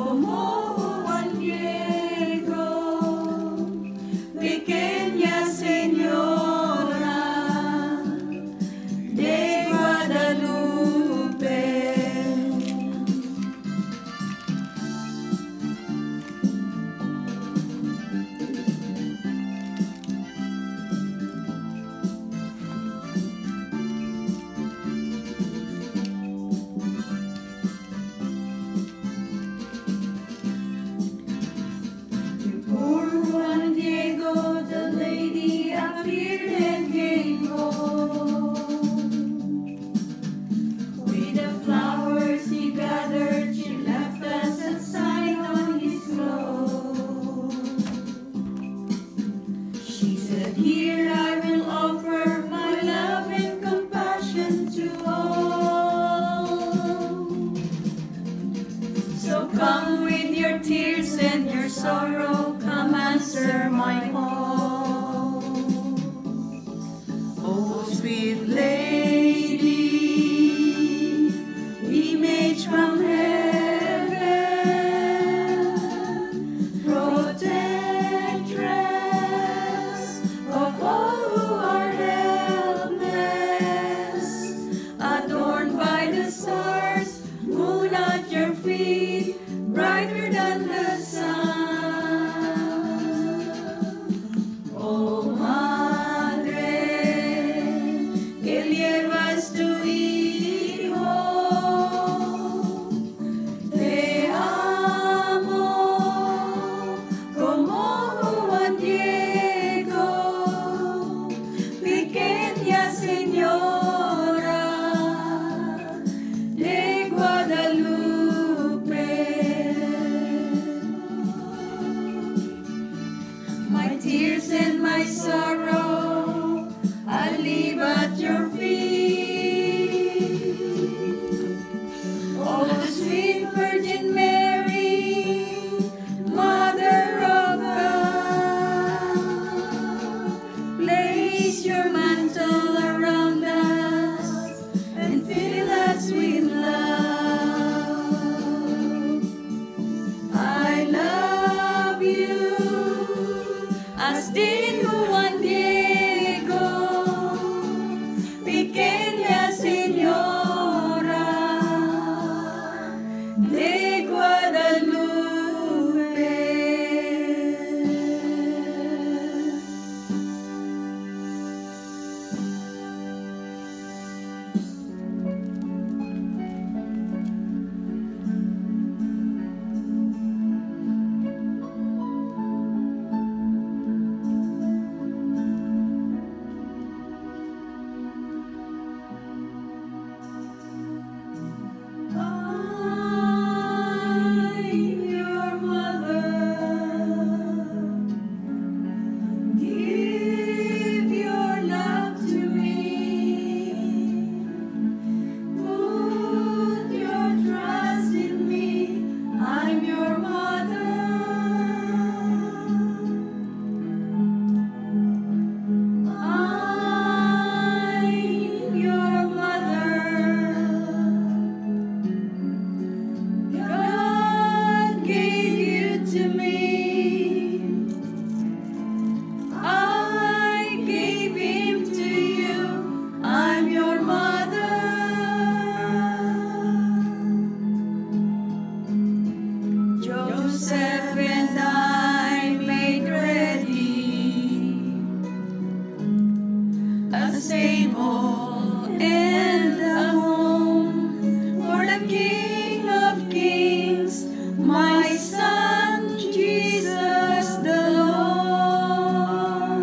como Juan Diego, pequeña señora de Guadalupe. Poor Juan Diego, the lady appeared and gave home. With the flowers he gathered, she left us a sign on his clothes. She said, "Here I will offer my love and compassion to all. So come with your tears and your sorrow, come answer my call. Oh, sweet lady, image from heaven, protectress of all who are helpless, adorned by the stars, moon at your feet, brighter than the sun. Oh, Madre, que llevas tu hijo, te amo como Juan Diego, pequeña señora de Guadalupe. My tears and my sorrow I leave at your feet. Oh, sweet Virgin Mary, Mother of God, place your mantle around us and fill us with love. I love you as did Juan Diego, pequeña señora de Guadalupe. I'm your mother. Give your love to me. Put your trust in me. I'm your mother. I'm your mother. God gave you to me. I gave him to you. I'm your mother. Joseph and I made ready a stable and a home for the King of Kings, my son Jesus the Lord.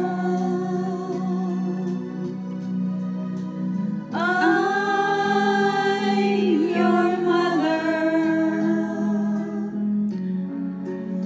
I'm your mother.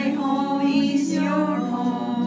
My home is your home.